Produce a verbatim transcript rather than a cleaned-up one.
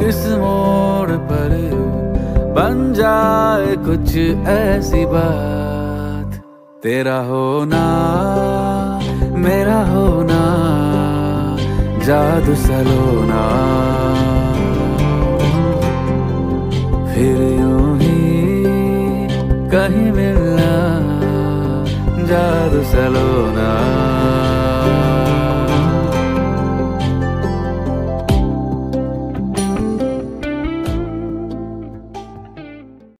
इस मोड़ पर यूं बन जाए कुछ ऐसी बात। तेरा होना मेरा होना जादू सलोना, फिर यूं ही कहीं मिलना जादू सलोना।